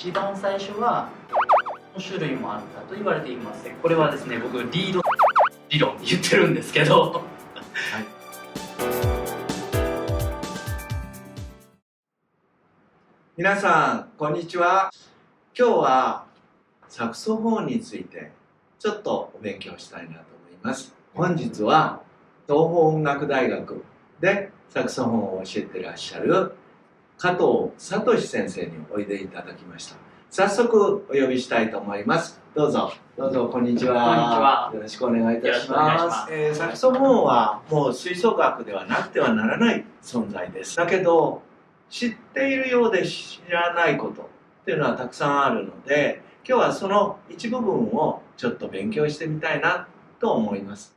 一番最初は種類もあったと言われています。これはですね、僕リード理論って言ってるんですけど、はい、 皆さんこんにちは。今日はサクソフォンについてちょっとお勉強したいなと思います。本日は東邦音楽大学でサクソフォンを教えていらっしゃる加藤聡先生においでいただきました。早速お呼びしたいと思います。どうぞこんにちは。 こんにちは。 よろしくお願いいたします。サクソフォンはもう吹奏楽ではなくてはならない存在です。だけど知っているようで知らないことっていうのはたくさんあるので、今日はその一部分をちょっと勉強してみたいなと思います。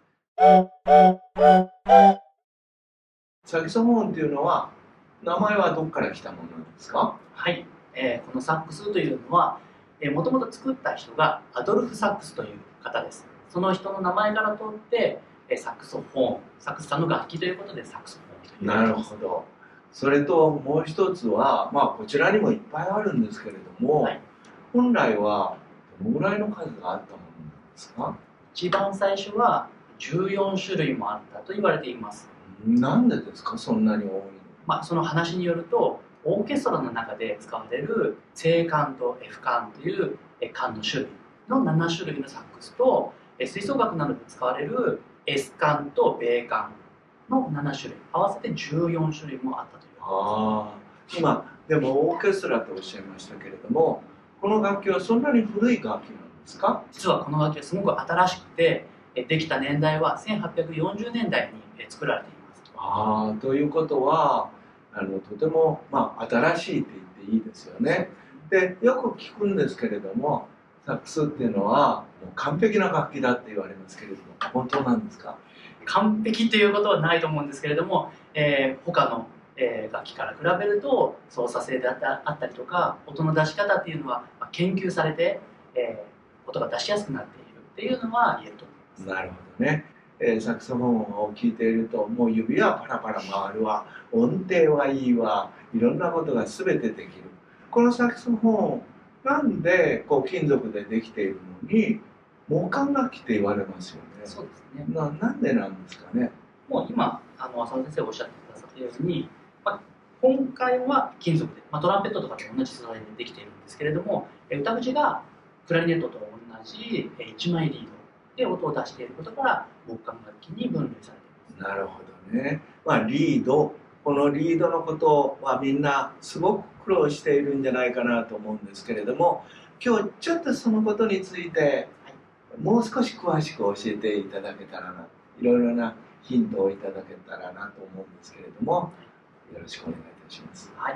サクソフォンっていうのは名前はどこから来たものなんですか？ はい、このサックスというのはもともと作った人がアドルフ・サックスという方です。その人の名前から取ってサクソフォン、サックスさんの楽器ということでサクソフォン。 なるほど。それともう一つは、こちらにもいっぱいあるんですけれども、はい、本来はどのぐらいの数があったものなんですか？ 一番最初は14種類もあったと言われています。 なんでですか、そんなに多いの？ その話によると、オーケストラの中で使われる正管と F 管という管の種類の7種類のサックスと、吹奏楽などで使われる S 管と米管の7種類合わせて14種類もあったということです。 今でもオーケストラとおっしゃいましたけれども、この楽器はそんなに古い楽器なんですか？ 実はこの楽器はすごく新しくて、できた年代は1840年代に作られています。 ということはとても、新しいって言っていいですよね。でよく聞くんですけれども、サックスっていうのはもう完璧な楽器だって言われますけれども、本当なんですか？ 完璧ということはないと思うんですけれども、他の、楽器から比べると操作性であったりとか音の出し方っていうのは研究されて、音が出しやすくなっているっていうのは言えると思います。 なるほどね。サクソフォンを聴いていると、もう指はパラパラ回るわ、音程はいいわ、いろんなことが全てできる。このサクソフォン、なんで金属でできているのに木管楽器って言われますよね。 そうですね。 なんでなんですかね。 もう今浅野先生がおっしゃってくださったように、本体は金属で、トランペットとかと同じ素材でできているんですけれども、歌口がクラリネットと同じ1枚リードで音を出していることから木管楽器に分類されています。 なるほどね。リード、このリードのことはみんなすごく苦労しているんじゃないかなと思うんですけれども、今日ちょっとそのことについてもう少し詳しく教えていただけたらな、いろいろなヒントをいただけたらなと思うんですけれども、よろしくお願いいたします。 はい。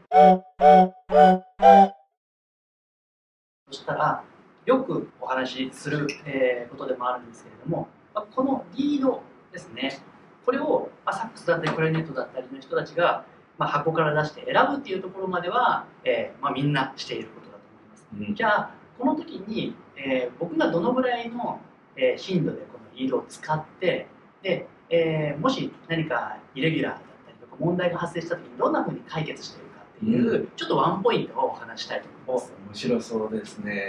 はい。 そしたらよくお話しする、ことでもあるんですけれども、このリードですね、これを、サックスだったりクラリネットだったりの人たちが、箱から出して選ぶっていうところまでは、みんなしていることだと思います。じゃあこの時に、僕がどのぐらいの、頻度でこのリードを使ってで、もし何かイレギュラーだったりとか問題が発生した時にどんなふうに解決しているかっていう、ちょっとワンポイントをお話したいと思います。 面白そうですね。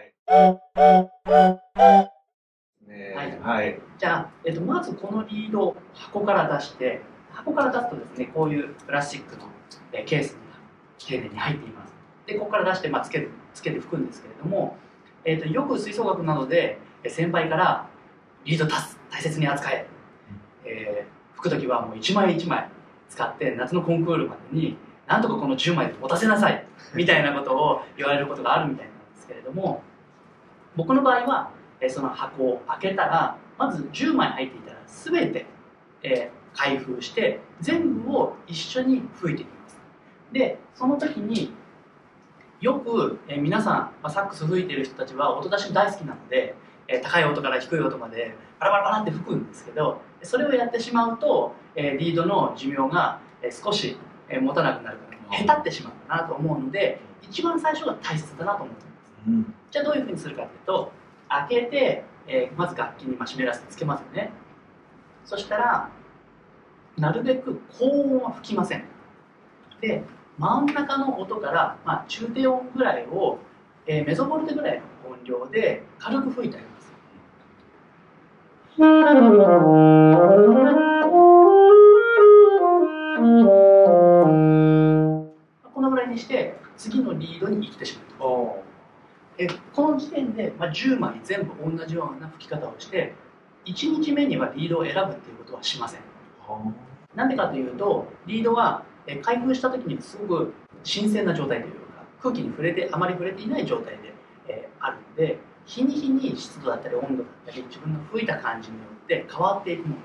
はい。じゃあ、まずこのリードを箱から出すとですね、こういうプラスチックの、ケースに丁寧に入っています。でここから出して、つけて吹くんですけれども、よく吹奏楽などで先輩からリード大切に扱え、吹く時はもう一枚一枚使って夏のコンクールまでになんとかこの10枚で持たせなさいみたいなことを言われることがあるみたいなんですけれども、僕の場合はその箱を開けたらまず10枚入っていたら全て、開封して全部を一緒に吹いていきます。でその時によく、皆さん、サックス吹いてる人たちは音出し大好きなので、高い音から低い音までパラパラパラって吹くんですけど、それをやってしまうと、リードの寿命が少し持たなくなるから下手ってしまうかなと思うので、一番最初が大切だなと思っています。じゃあどういうふうにするかというと、開けて、まず楽器に湿らせてつけますよね。そしたらなるべく高音は吹きません。で真ん中の音から、中低音ぐらいを、メゾボルテぐらいの音量で軽く吹いてあげます。このぐらいにして次のリードに生きてしまうと。この時点で、10枚全部同じような吹き方をして1日目にはリードを選ぶっていうことはしません。なんでかというとリードは開封した時にすごく新鮮な状態というか空気にあまり触れていない状態で、あるので日に日に湿度だったり温度だったり自分の吹いた感じによって変わっていくものです。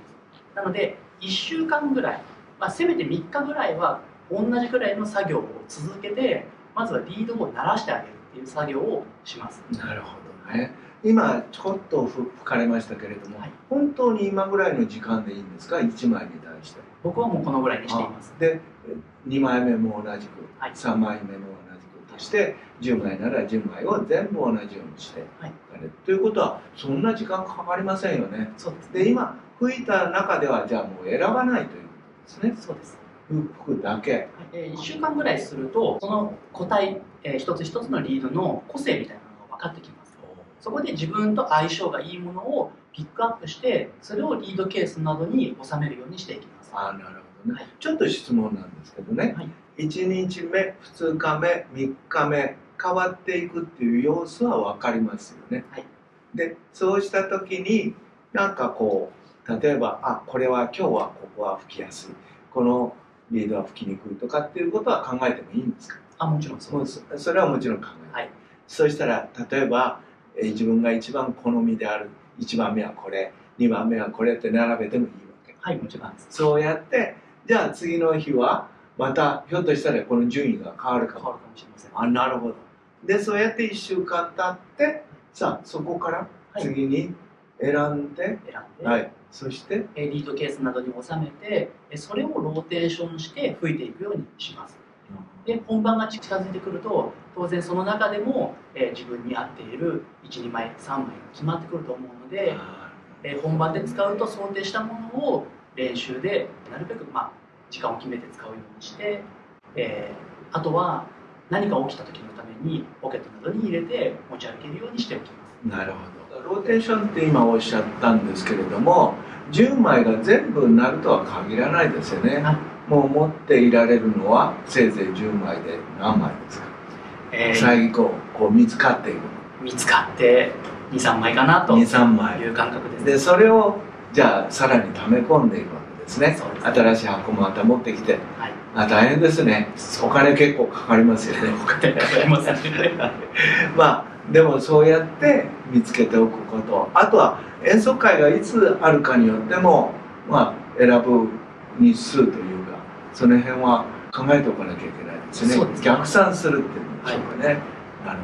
なので1週間ぐらい、せめて3日ぐらいは同じくらいの作業を続けてまずはリードを鳴らしてあげるっていう作業をします。 なるほどね。今ちょっと吹かれましたけれども、本当に今ぐらいの時間でいいんですか、1枚に対して。 僕はもうこのぐらいにしています。 で2枚目も同じく、3枚目も同じくとして10枚なら10枚を全部同じようにしてということはそんな時間かかりませんよね。 そうです。 で今吹いた中ではじゃあもう選ばないということですね。 そうです。 吹くだけ。 1週間ぐらいするとその個体、一つ一つのリードの個性みたいなのが分かってきます。そこで自分と相性がいいものをピックアップしてそれをリードケースなどに収めるようにしていきます。 なるほどね。ちょっと質問なんですけどね、1日目2日目3日目変わっていくっていう様子は分かりますよね。でそうした時になんかこう例えばこれは今日はここは吹きやすい、このリードは吹きにくいとかっていうことは考えてもいいんですか？ もちろんそうです。 それはもちろん考える。そうしたら例えば自分が一番好みである1番目はこれ2番目はこれって並べてもいいわけ。 もちろんです。 そうやってじゃあ次の日はまたひょっとしたらこの順位が変わるかもしれません。 なるほど。でそうやって1週間経ってさあそこから次に選んで、そしてリードケースなどに収めてそれをローテーションして吹いていくようにします。で本番が近づいてくると当然その中でも、自分に合っている1、2枚、3枚が決まってくると思うので、本番で使うと想定したものを練習でなるべく、時間を決めて使うようにして、あとは何か起きた時のためにポケットなどに入れて持ち歩けるようにしておきます。 なるほど。ローテーションって今おっしゃったんですけれども10枚が全部なるとは限らないですよね。もう持っていられるのはせいぜい10枚で何枚ですか？最後こう見つかっている。 見つかって2、3枚かなという感覚です。 でそれをじゃあさらに溜め込んでいくわけですね。新しい箱もまた持ってきて、大変ですね。お金結構かかりますよね。 お金かかりますね。 でもそうやって見つけておくこと、あとは演奏会がいつあるかによっても選ぶ日数というかその辺は考えておかなきゃいけないですね。逆算するっていうんでしょうかね。なる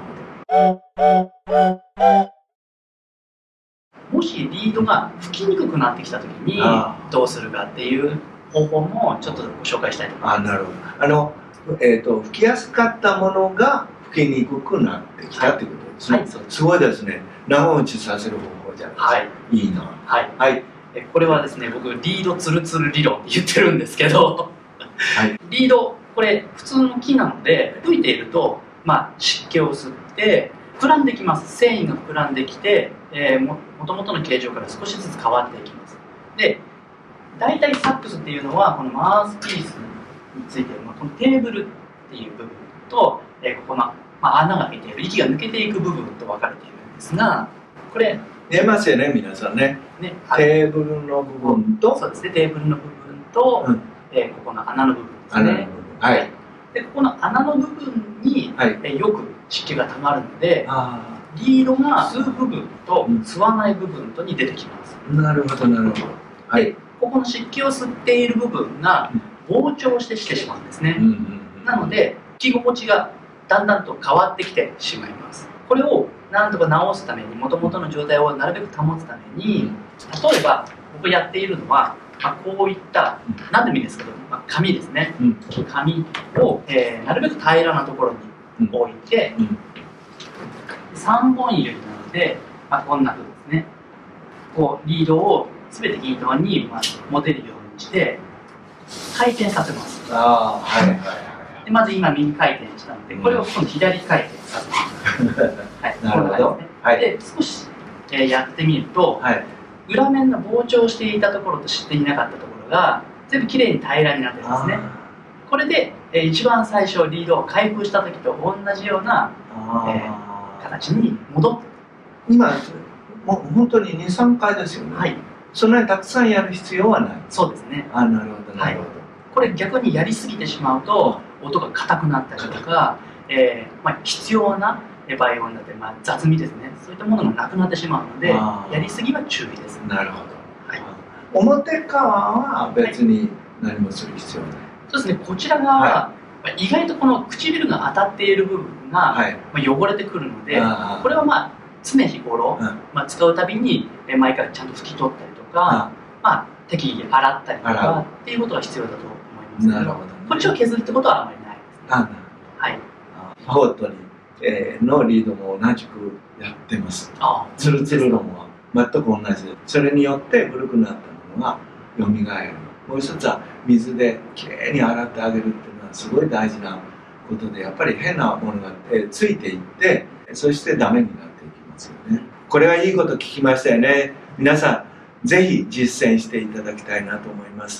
ほど。 もしリードが吹きにくくなってきた時にどうするかっていう方法もちょっとご紹介したいと思います。 なるほど。吹きやすかったものが吹きにくくなってきたっていうことですね。すごいですね。長持ちさせる方法じゃないですか。いいな。 これはですね、僕リードツルツル理論って言ってるんですけど、リードこれ普通の木なので吹いていると湿気を吸って膨らんできます。繊維が膨らんできて、もともとの形状から少しずつ変わっていきます。で大体サックスっていうのはこのマウスピースについている、このテーブルっていう部分と、ここの、穴が開いている息が抜けていく部分と分かれているんですが、これ見えますよね皆さんね。テーブルの部分と、 そうですね、テーブルの部分と、ここの穴の部分ですね。でここの穴の部分に、よく湿気がたまるのでリードが吸う部分と吸わない部分とに出てきます。 なるほどなるほど。 でここの湿気を吸っている部分が膨張してしまうんですね。なので吹き心地がだんだんと変わってきてしまいます。これをなんとか直すために元々の状態をなるべく保つために例えば僕やっているのは、こういった何でもいいですけど、紙ですね、紙を、なるべく平らなところに置いて、3本入れなので、こんな風ですね、こうリードを全て均等に持てるようにして回転させます。 でまず今右回転したので、これを今度左回転させていきます。はい、 なるほど。 はい、で少し、やってみると、はい、裏面の膨張していたところとしていなかったところが全部きれいに平らになってるんですね。これで、一番最初リードを開封した時と同じような、形に戻って今もう本当に 2,3 回ですよね。はい、そんなにたくさんやる必要はない。 そうですね。 なるほどなるほど、はい、 これ逆にやりすぎてしまうと音が硬くなったりとか、必要な倍音だったり、雑味ですね、そういったものがなくなってしまうので、やりすぎは注意です。 なるほど、はい、表側は別に何もする必要ない。 そうですね、こちら側は、意外とこの唇が当たっている部分が、汚れてくるので、これは常日頃、使うたびに毎回ちゃんと拭き取ったりとか、適宜洗ったりとかっていうことが必要だと思いますけど、こっちを削るってことはあまりないですね。はい、 ファゴットのリードも同じくやってます。ツルツルのも全く同じで、それによって古くなったものがよみがえる。もう一つは水できれいに洗ってあげるっていうのはすごい大事なことで、やっぱり変なものがついていって、そしてダメになっていきますよね。これはいいこと聞きましたよね。皆さんぜひ実践していただきたいなと思います。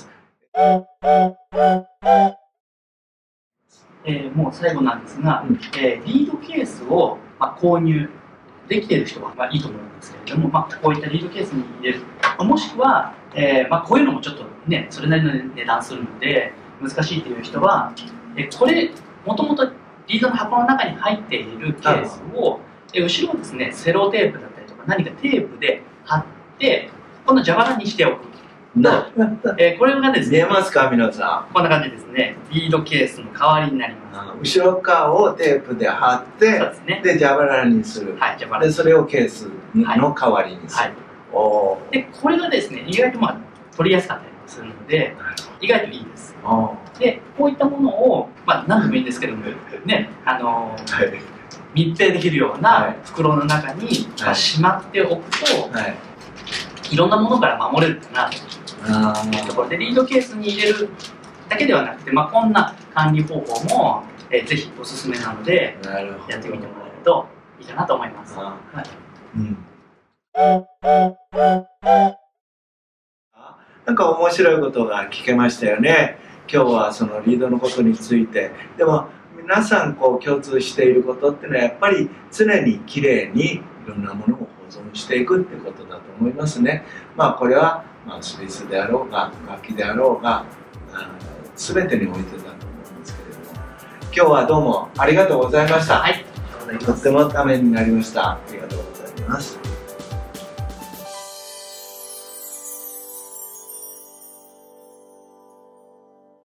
もう最後なんですが、リードケースを、購入できている人はいいと思うんですけれども、こういったリードケースに入れる、もしくは、こういうのもちょっとねそれなりの値段するので難しいという人は、これもともとリードの箱の中に入っているケースを、後ろをですねセロテープだったりとか何かテープで貼ってこの蛇腹にしておく。これがですね、 見えますか皆さん。こんな感じですね。リードケースの代わりになります。 後ろ側をテープで貼って、で蛇腹にする。でそれをケースの代わりにする。 でこれがですね、意外と取りやすかったりするので、意外といいです。でこういったものを何でもいいんですけどもね、密閉できるような袋の中にしまっておくと、いろんなものから守れるかなというところで、リードケースに入れるだけではなくて、こんな管理方法もぜひおすすめなのでやってみてもらえるといいかなと思います。 なんか面白いことが聞けましたよね。今日はそのリードのことについて。でも皆さん共通していることっていうのはやっぱり常にきれいにいろんなものを保存していくってことだと思いますね。これはスイスであろうが楽器であろうが全てにおいてだと思うんですけれども、今日はどうもありがとうございました。とってもためになりました。ありがとうございます。